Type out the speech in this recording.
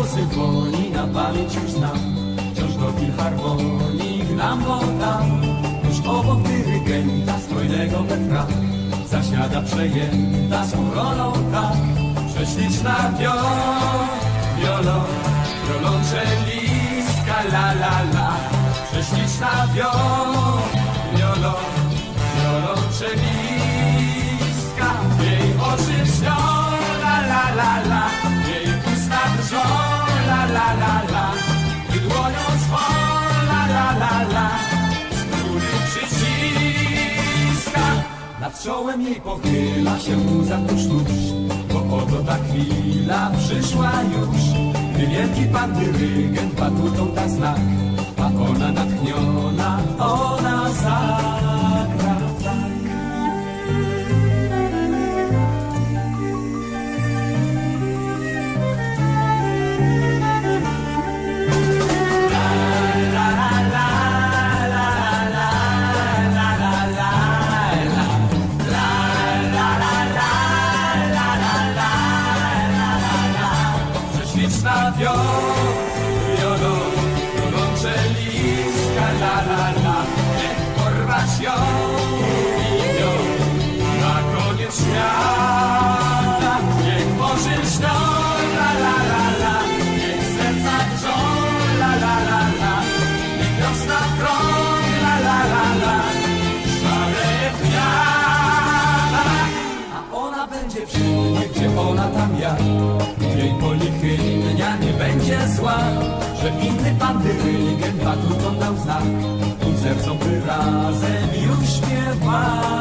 symfonii na pamięć już znam. Wciąż do filharmonii gnam, bo tam tuż obok dyrygenta strojnego we frak zasiada przejęta swą rolą tak. Prześliczna wiolonczelistka, la la la. Prześliczna wiolonczelistka. Jej oczy śnią, la la la la. Jej usta drżą, la la la la. I dłonią swą, la la la la. Struny przyciska. Nad czołem jej pochyla się łza tuż, bo oto ta chwila przyszła już, gdy wielki pan dyrygent batutą da znak, a ona natchniona, ona zagra tak. Prześliczna wiolonczelistka, la la la. Niech porwać ją i ją na koniec świata. Niech oczy śnią, la la la la. Niech serca drżą, la la la la. Niech wiosna krąg, la la la la. Szaleje w kwiatach, a ona będzie wszędzie, gdzie ona tam ja. Jej polichynia nie będzie zła, że inny pan dyrygent batutą dał znak. Tym sercom wyrazem już śpiewa.